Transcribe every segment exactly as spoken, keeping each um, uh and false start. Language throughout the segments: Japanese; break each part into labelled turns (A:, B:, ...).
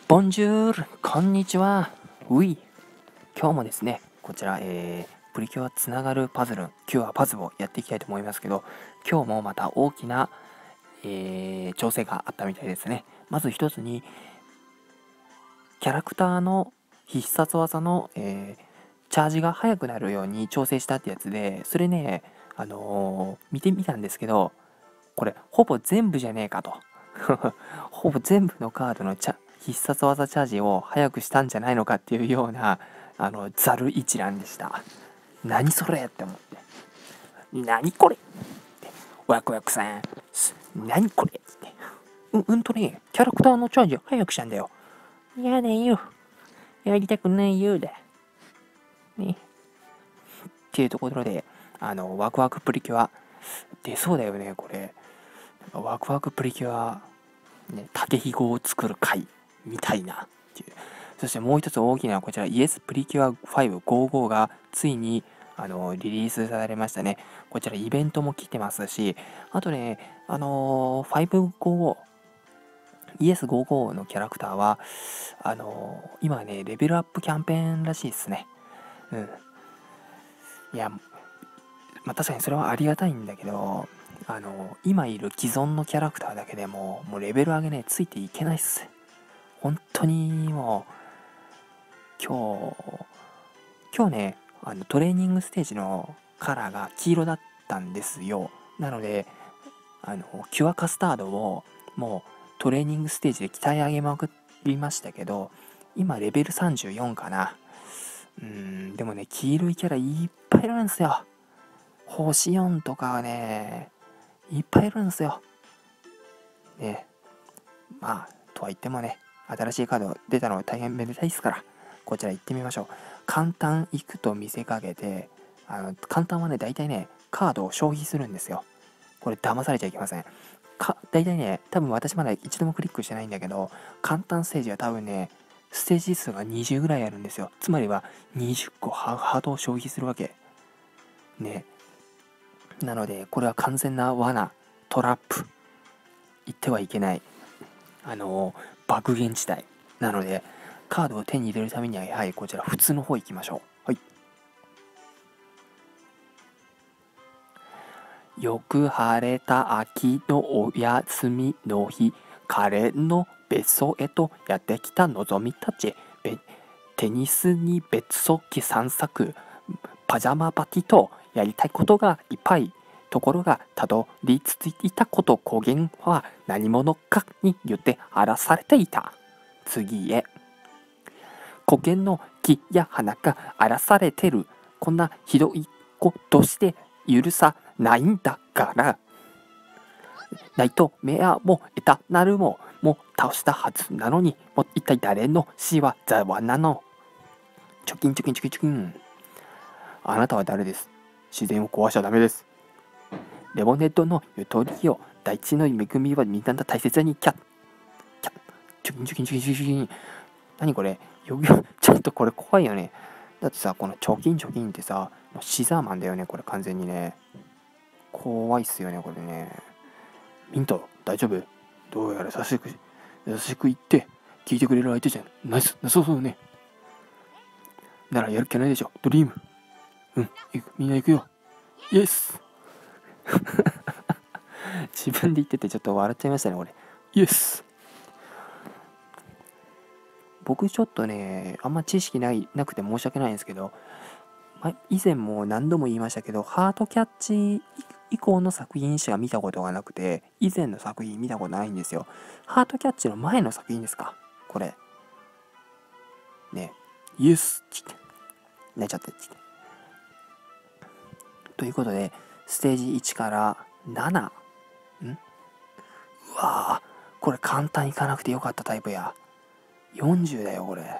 A: ボンジュール、こんにちは。うい。今日もですね、こちら、えー、プリキュアつながるパズル、今日はパズルをやっていきたいと思いますけど、今日もまた大きな、えー、調整があったみたいですね。まず一つに、キャラクターの必殺技の、えー、チャージが速くなるように調整したってやつで、それね、あのー、見てみたんですけど、これ、ほぼ全部じゃねえかと。ほぼ全部のカードのチャ必殺技チャージを早くしたんじゃないのかっていうような、あの、ざる一覧でした。何それって思って。何これって。ワクワクさん、何これって。う、うんとね、キャラクターのチャージ早くしたんだよ。やだよ。やりたくないようだ。ね。っていうところで、あの、ワクワクプリキュア、出そうだよね、これ。ワクワクプリキュア、ね、竹ひごを作る回みたいなっていう。そしてもう一つ大きなこちら、イエスプリキュアごひゃくごじゅうがついにあのリリースされましたね。こちらイベントも来てますし、あとね、あのー、ごひゃくごじゅうご、イエスごじゅうごのキャラクターは、あのー、今ね、レベルアップキャンペーンらしいですね。うん。いや、まあ、確かにそれはありがたいんだけど、あのー、今いる既存のキャラクターだけでも、もうレベル上げね、ついていけないっす。本当にもう、今日、今日ね、あのトレーニングステージのカラーが黄色だったんですよ。なので、あの、キュアカスタードをもうトレーニングステージで鍛え上げまくりましたけど、今レベルさんじゅうよんかな。うーん、でもね、黄色いキャラいっぱいいるんですよ。星よんとかはね、いっぱいいるんですよ。ね、まあ、とは言ってもね、新しいカード出たのは大変めでたいですから、こちら行ってみましょう。簡単行くと見せかけて、あの簡単はね、大体ね、カードを消費するんですよ。これ騙されちゃいけません。か大体ね、多分私まだ一度もクリックしてないんだけど、簡単ステージは多分ね、ステージ数がにじゅうぐらいあるんですよ。つまりはにじゅっこハードを消費するわけ。ね。なので、これは完全な罠、トラップ。言ってはいけない。あの爆減地帯なので、カードを手に入れるためにはやはりこちら普通の方行きましょう。はい。よく晴れた秋のお休みの日、彼の別荘へとやってきたのぞみたち。テニスに別荘機散策、パジャマパティとやりたいことがいっぱい。ところがたどり着いたこと光源は何者かによって荒らされていた。次へ。古源の木や花が荒らされてる。こんなひどいことして許さないんだから。ナイトメアもエタナルももう倒したはずなのに、もう一体誰の仕業なの。チョキンチョキンチョキンチョキン。あなたは誰です。自然を壊しちゃダメです。レモネットのゆとりを、大地の恵みはみんな大切に。キャッキャッチョキンチョキンチョキンチョキンチョキン。何これ、よちょっとこれ怖いよね。だってさ、この貯金貯金ってさ、シザーマンだよね、これ完全にね。怖いっすよね、これね。ミント、大丈夫？どうやら優しく、優しく言って、聞いてくれる相手じゃナイス、なさそうね。ならやる気ないでしょ、ドリーム。うん、みんな行くよ。イエス自分で言っててちょっと笑っちゃいましたね、これ。イエス。僕ちょっとね、あんま知識ないなくて申し訳ないんですけど、ま、以前も何度も言いましたけど、ハートキャッチ以降の作品しか見たことがなくて、以前の作品見たことないんですよ。ハートキャッチの前の作品ですか、これ。ね、イエスって言って、寝ちゃってって言って。ということで、ステージいちからなな。んうわぁ、これ簡単いかなくてよかったタイプや。よんじゅうだよ、これ。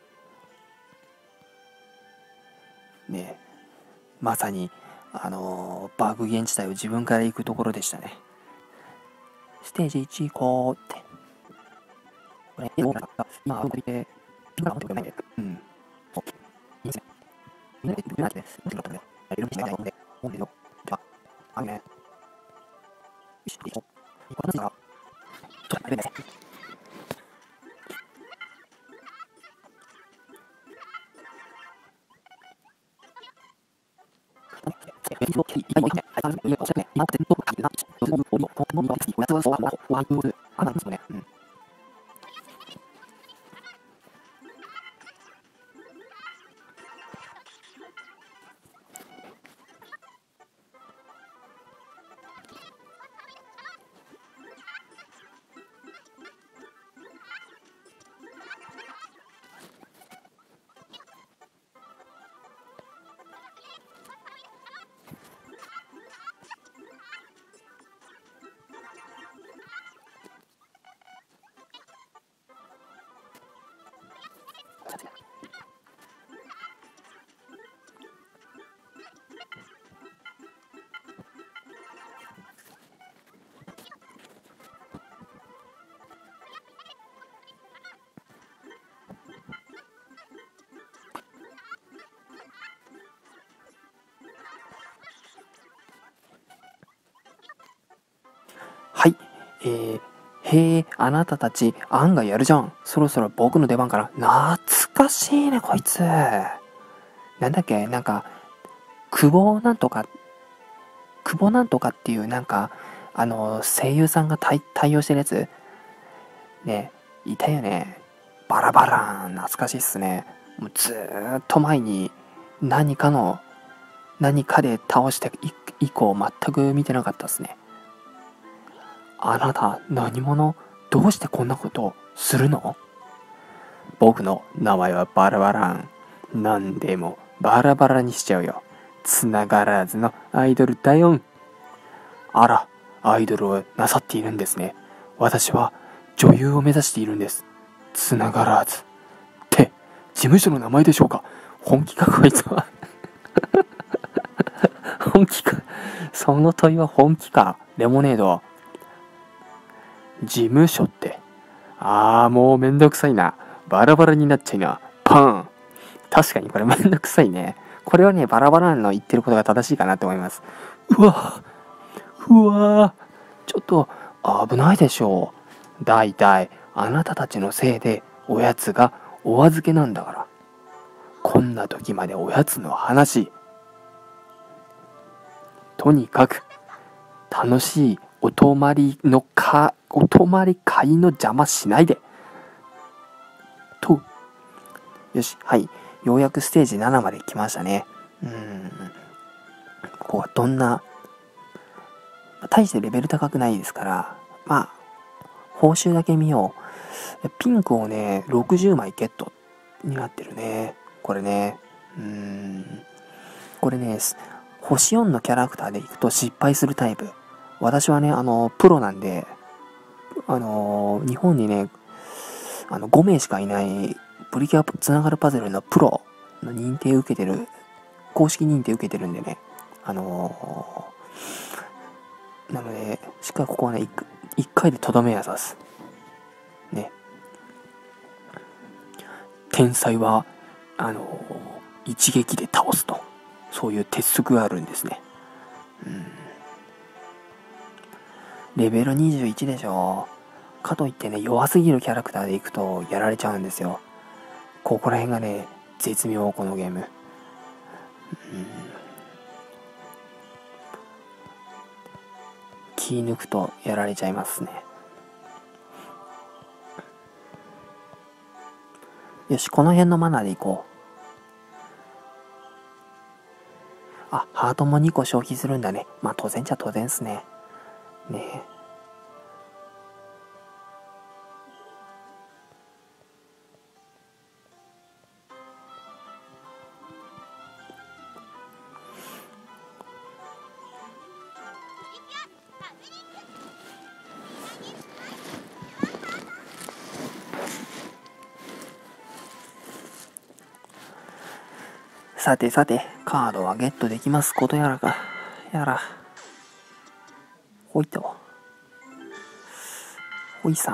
A: ね、まさに、あのー、バグ現地帯を自分から行くところでしたね。ステージいち行こうって。これ、今、今、これで、ピンクが持ってくれないんで、うん。そう。いいですね。みんなで、みんなで、持ってくれたんで、やれるみたいなので、思うんですよ。では、あのね。よし、行こう。これなんですか？ちょっと待ってね。 うんはい。えー、へえ、あなたたち、案外やるじゃん。そろそろ僕の出番かな。懐かしいね、こいつ。なんだっけ、なんか、久保なんとか、久保なんとかっていう、なんか、あの、声優さんが対対応してるやつ。ね、いたよね。バラバラーン、懐かしいっすね。もうずーっと前に、何かの、何かで倒して以降、全く見てなかったっすね。あなた、何者？どうしてこんなことをするの？僕の名前はバラバラン。何でもバラバラにしちゃうよ。つながらずのアイドルだよん。あら、アイドルをなさっているんですね。私は女優を目指しているんです。つながらず。って、事務所の名前でしょうか？本気かこいつは。本気か。その問いは本気か。レモネード。事務所って。あー、もうめんどくさいな。バラバラになっちゃいな。パン。確かにこれめんどくさいね。これはね、バラバラの言ってることが正しいかなと思います。うわうわちょっと危ないでしょう。だいたいあなたたちのせいでおやつがお預けなんだから。こんな時までおやつの話。とにかく楽しいお泊まりのか、お泊まり会の邪魔しないで。と。よし、はい。ようやくステージななまで来ましたね。うーん。ここはどんな、大してレベル高くないですから、まあ、報酬だけ見よう。ピンクをね、ろくじゅうまいゲットになってるね。これね。うーん。これね、星よんのキャラクターでいくと失敗するタイプ。私はね、あの、プロなんで、あの、日本にね、あの、ごめいしかいないプリキュアつながるパズルのプロの認定を受けてる、公式認定を受けてるんでね、あのー、なので、しっかりここはね、一回でとどめやさす。ね。天才は、あのー、一撃で倒すと。そういう鉄則があるんですね。うん。レベルにじゅういちでしょ。かといってね、弱すぎるキャラクターでいくとやられちゃうんですよ。ここら辺がね、絶妙、このゲーム。うん、気抜くとやられちゃいますね。よし、この辺のマナーでいこう。あ、ハートもにこ消費するんだね。まあ当然じゃ当然っすね。ねえ。さてさて、カードはゲットできますことやらか。やら。ほいと。ほいさ。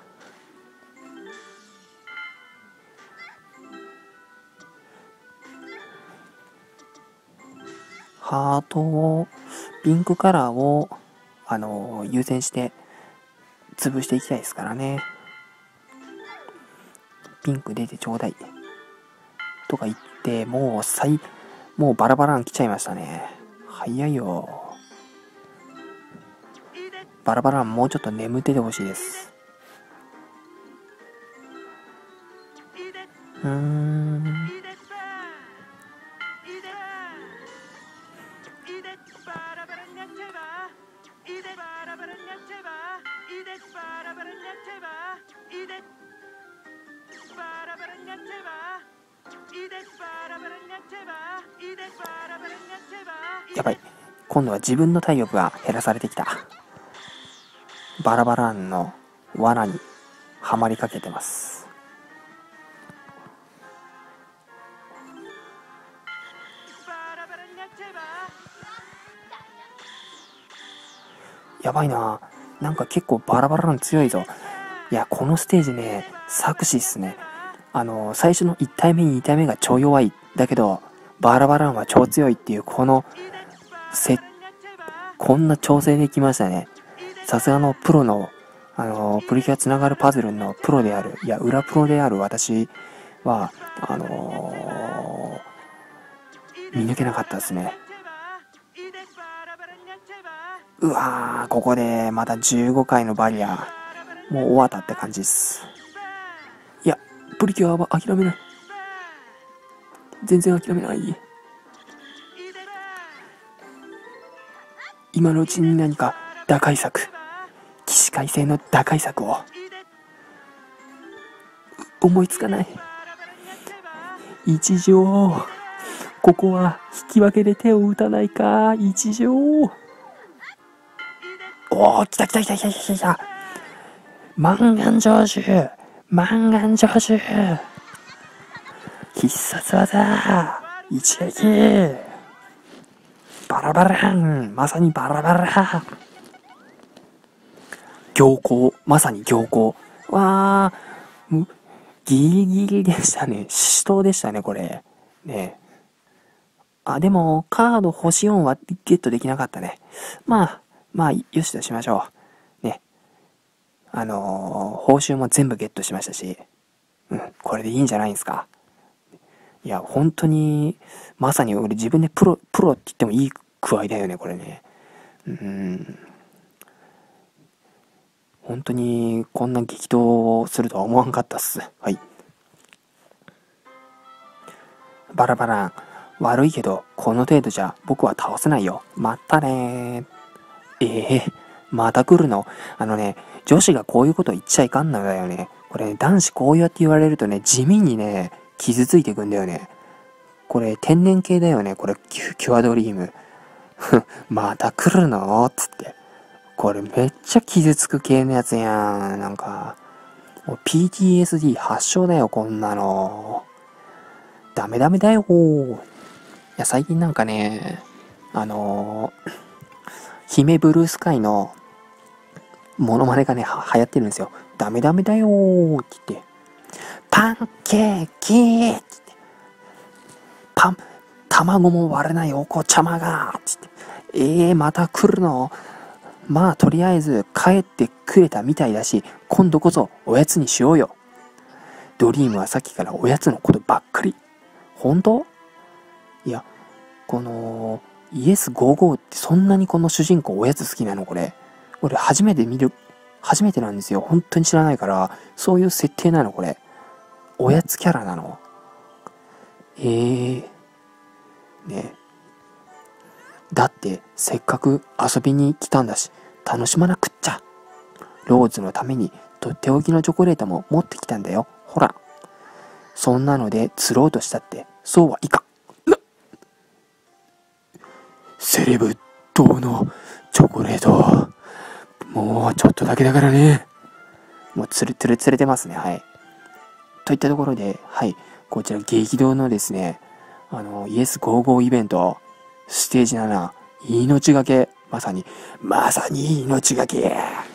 A: ハートを、ピンクカラーを、あのー、優先して潰していきたいですからね。ピンク出てちょうだい。とか言って、もう最、もうバラバラン来ちゃいましたね。 早いよ。バラバランもうちょっと眠っててほしいです。うーん。やばい。今度は自分の体力が減らされてきた。バラバランの罠にはまりかけてます。やばいな。なんか結構バラバラン強いぞ。いや、このステージね、作詞っすね。あの、最初のいち体目、に体目が超弱い。だけど、バラバランは超強いっていう、この、せ、こんな調整できましたね。さすがのプロの、あの、プリキュアつながるパズルのプロである、いや、裏プロである私は、あのー、見抜けなかったですね。うわー、ここでまたじゅうごかいのバリア。もう終わったって感じです。いや、プリキュアは諦めない。全然諦めない。今のうちに何か打開策、起死回生の打開策を思いつかない。一条、ここは引き分けで手を打たないか。一条、おー、来た来た来た来た来た来た。マンガン成就、マンガン成就、必殺技、一撃、バラバラン、まさにバラバラ。強行、まさに強行。わー、ギリギリでしたね。死闘でしたね、これ。ね。あ、でも、カード星よんはゲットできなかったね。まあ、まあ、よしとしましょう。ね。あのー、報酬も全部ゲットしましたし、うん、これでいいんじゃないですか。いや、本当に、まさに俺自分でプロ、プロって言ってもいいくわいだよね、これね。うん。本当に、こんな激闘をするとは思わんかったっす。はい。バラバラン。悪いけど、この程度じゃ僕は倒せないよ。またねー。ええー、また来るの？あのね、女子がこういうこと言っちゃいかんのだよね。これ、ね、男子こうやって言われるとね、地味にね、傷ついてくんだよね。これ、天然系だよね。これ、キュ、キュアドリーム。また来るのつって。これ、めっちゃ傷つく系のやつやん。なんか、ピーティーエスディー 発症だよ、こんなの。ダメダメだよ。いや、最近なんかね、あのー、姫ブルースカイのモノマネがね、は流行ってるんですよ。ダメダメだよーって言って、パンケーキーって言って、パン、卵も割れないお子ちゃまがって言って、えー、また来るの？まあ、とりあえず帰ってくれたみたいだし、今度こそおやつにしようよ。ドリームはさっきからおやつのことばっかり。本当？いや、この、イエスごじゅうごってそんなにこの主人公おやつ好きなのこれ。俺初めて見る、初めてなんですよ。本当に知らないから、そういう設定なのこれ。おやつキャラなの。えー。ね。だって、せっかく遊びに来たんだし、楽しまなくっちゃ。ローズのためにとっておきのチョコレートも持ってきたんだよ。ほら。そんなので釣ろうとしたって、そうはいかん。セレブ島のチョコレート。もうちょっとだけだからね。もうつるつるつれてますね。はい。といったところで、はい。こちら激動のですね、あの、イエスごじゅうごイベント、ステージなな、命がけ。まさに、まさに命がけ。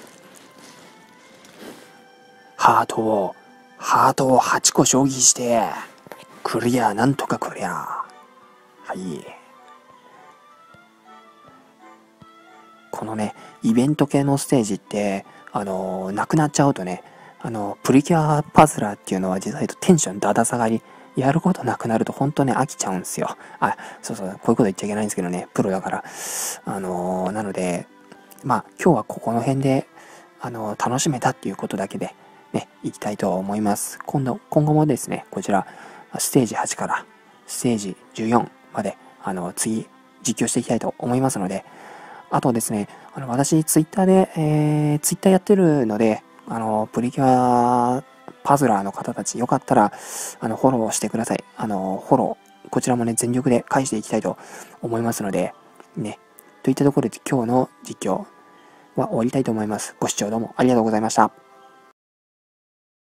A: ハートを、ハートをはちこ消費して、クリア、なんとかクリア。はい。このね、イベント系のステージって、あのー、なくなっちゃうとね、あのー、プリキュアパズラーっていうのは実際とテンションだだ下がりやることなくなると本当ね、飽きちゃうんですよ。あ、そうそう、こういうこと言っちゃいけないんですけどね、プロだから。あのー、なので、まあ、今日はここの辺で、あのー、楽しめたっていうことだけで、ね、いきたいと思います。今度、今後もですね、こちら、ステージはちからステージじゅうよんまで、あのー、次、実況していきたいと思いますので、あとですね、あの、私、ツイッターで、えー、ツイッターやってるので、あの、プリキュアパズラーの方たち、よかったら、あの、フォローしてください。あの、フォロー、こちらもね、全力で返していきたいと思いますので、ね、といったところで今日の実況は終わりたいと思います。ご視聴どうもありがとうございました。